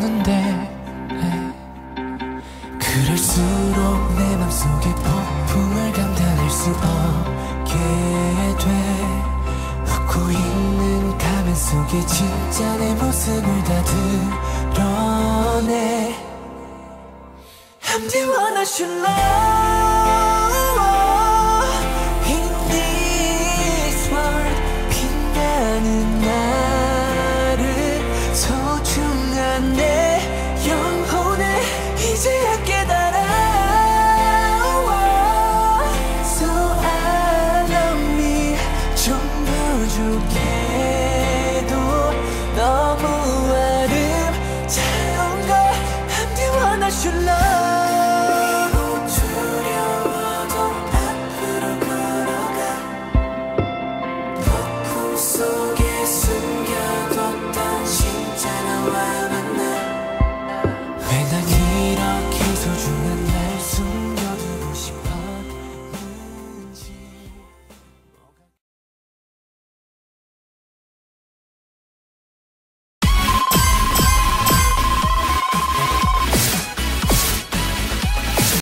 없는데 그럴수록 내 맘속에 폭풍을 감당할 수 없게 돼. 웃고 있는 가면 속에 진짜 내 모습을 다 드러내. I'm the one I should love.